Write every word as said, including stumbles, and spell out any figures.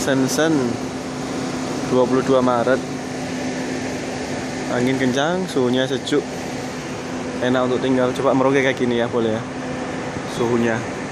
Shenzhen dua puluh dua Maret. Angin kencang, suhunya sejuk, enak untuk tinggal. Coba Merauke kayak gini ya, boleh ya suhunya.